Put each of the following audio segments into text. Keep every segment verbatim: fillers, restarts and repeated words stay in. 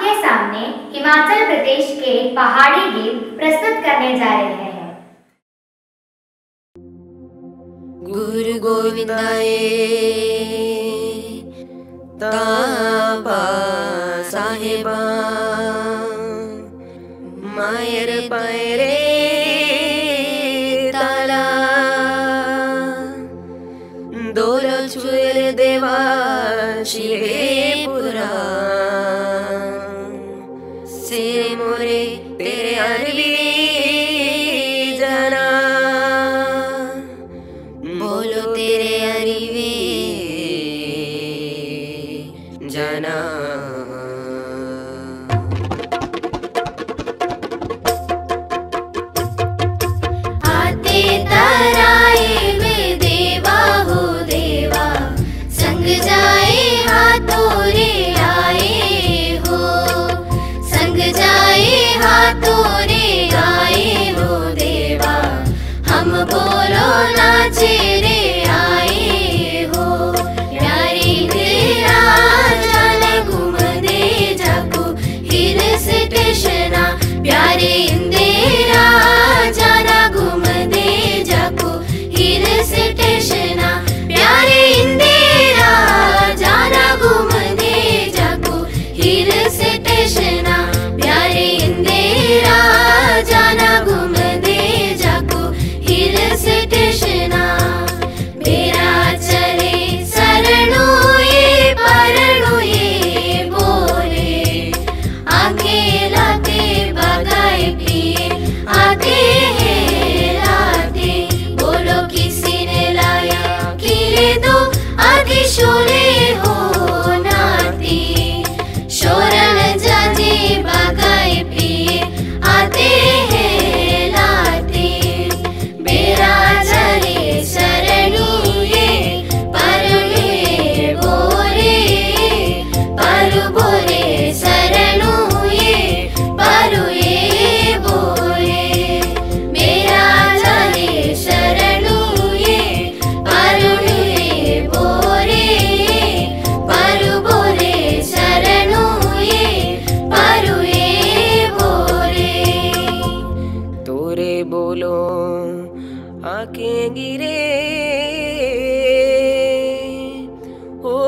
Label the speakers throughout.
Speaker 1: आपके सामने हिमाचल प्रदेश के पहाड़ी गीत प्रस्तुत करने जा रहे हैं।
Speaker 2: गुरु गोविंदाए तापा साहेबा मायर पैरे ताला दोलो छुएर देवा शिवे पुरा सेरे मोरे तेरे अरवी जना बोलो तेरे अरवी जना
Speaker 3: आते तराए में देवा हो देवा संग जाए हाथों रे आए हो संग जाए हाथों रे आए हो देवा हम बोलो नाचे रे आए हो प्यारे तेरा जाने घूम दे जाको हिल स्टेशना प्यारे इंदेरा जाना घूम दे जाको हिल स्टेशना प्यारे इंदेरा जाना घूम दे जाको हिल स्टेशना प्यारे इंदेरा जाना घूम दे जाको हिल स्टेशना मेरा चले शरणु ये परनु ये बोले आंखें लाते बगाए पिए आते हैं लाते बोलो किसी ने लाया खिले दो आदि शोले हो नाती शोरन जाजे बगाए पिए आते हैं लाते मेरा चले शरणु ये परनु ये बोले परु बोले शरणु ये परु ये बोले मेरा चले शरणु ये परनु ये बोले परु बोले शरणु ये परु ये बोले
Speaker 2: तोरे बोलो आंखें गिरे हो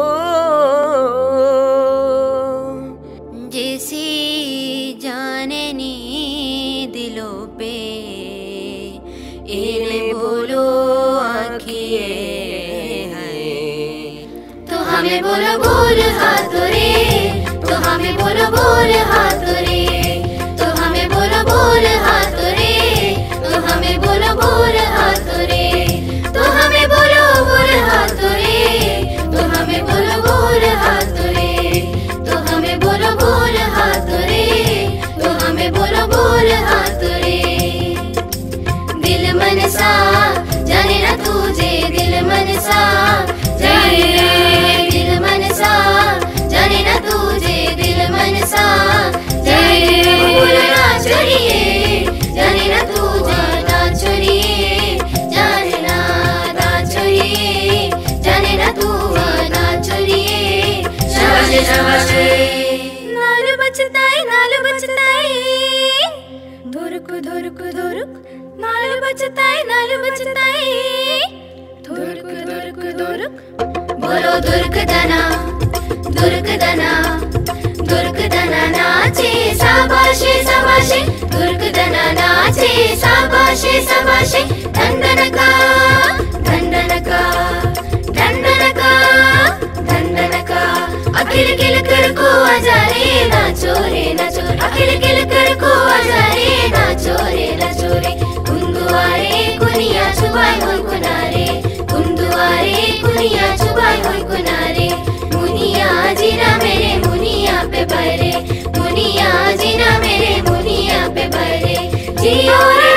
Speaker 3: जैसी जाने नी दिलों पे
Speaker 2: इन्हें बोलो आँखिए हैं
Speaker 3: तो हमें बोलो बोल हाथों रे तो हमें बोलो बोल हाथों रे तो हमें बोलो बोल हाथों रे तो हमें बोलो बोल हाथों रे तो हमें बोलो बोल हाथों रे तो हमें बोलो बोल हाथों रे तो हमें बोलो बोल हाथों रे तो हमें बोलो बोल हाथों रे दिल मन सा जाने ना तुझे दिल मन सा जाने ना दिल मन सा जाने ना तुझे दिल मन सा जाने ना बोलना छोड़िए जाने ना तुझे ना छोड़िए जाने ना ना छोड़िए जाने ना तू ना छोड़िए शाबाश शाबाश नालू बचताए नालू बचताए धुरक धुरक धुरक नालू बचताए नालू बचताए धुरक धुरक धुरक बोलो धुरक दना धुरक दना धुरक दना नाचे शाबाशे शाबाशे धुरक दना नाचे शाबाशे शाबाशे धंधन का धंधन का धंधन का धंधन का अखिल किल कर को आजारे नाचो रे नाचो अखिल किल कर को आजारे नाचो रे नाचो रे कुंदुआरे कुनिया छुबाई होई कुनारे कुंदुआरे कुनिया छुबाई होई कुनारे मुनिया जीना मेरे मुनिया पे बरे मुनिया जीना मेरे मुनिया पे बरे जियो रे